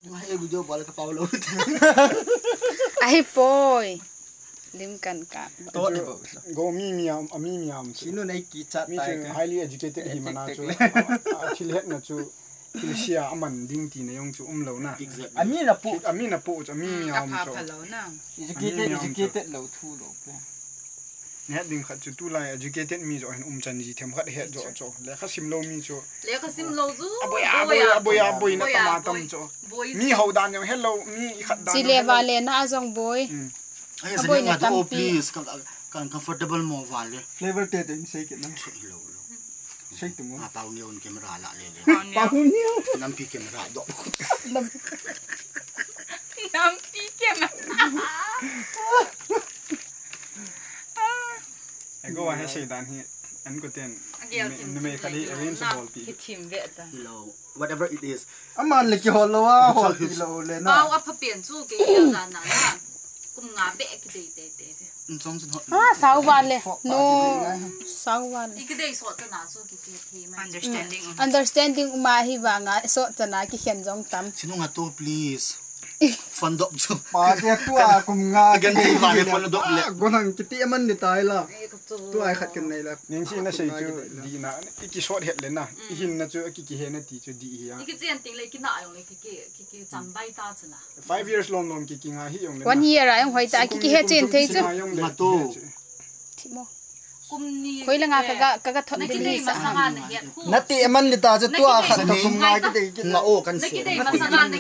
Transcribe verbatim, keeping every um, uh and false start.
Ai video bola ka Paulo. Ai boy. Lim kan ka. Go mi miam ami miam. Sino nai ki chat mi tai ka. Highly educated hi mana chu. Actually het na chu. Kilisia aman ding ti na yong chu um lo na. Ami na pu ami na pu ami miam chu. Educated educated lo thu lo. Nè đừng khát chú tu lại educated mi rồi um chân gì thêm khát hết rồi cho lẽ khát sim lâu mi cho lẽ khát sim lâu chứ aboy aboy aboy aboy na tama tam cho mi hậu đàn nhau hello mi khát đàn chỉ lẽ vào lẽ na azong boy aboy na tam please can comfortable mo vale flavor te te say ke nam lâu say tu mo pau ni on camera la le pau ni nam pi camera do nam pi camera go ahead say dan hi anh có tiền nên mấy cái đi arrange ball pi team vậy ta whatever it is aman le ki hol lo wa hol pi lo le na bao áp biển chu cái gì là na cũng ngã bẹ cái đấy đấy đấy trong chân ah sao van le no sao van cái đấy sọ chân nào chu cái cái thì understanding understanding ma hi wa nga so chana ki khen jong tam sino nga to please fund up cho pa ke tua kum nga gan ti va le fund up le gonang kiti aman ni tai la tu ai khat kan nei la ning si na sei chu di na ki short head le na hin na chu ki ki he na ti chu di ya cái chuyện tình lấy cái nào lấy cái cái cái cái chăm bay ta chứ na five years long long ki ki nga hi yong le one year ai hoi ta ki ki he chen thei chu ma to thimo kum ni khoi la nga ka ga ka ga thot cái đấy mà sang ăn này hiện nati aman ni ta chu tua khat kum nga ki dei nga o kan se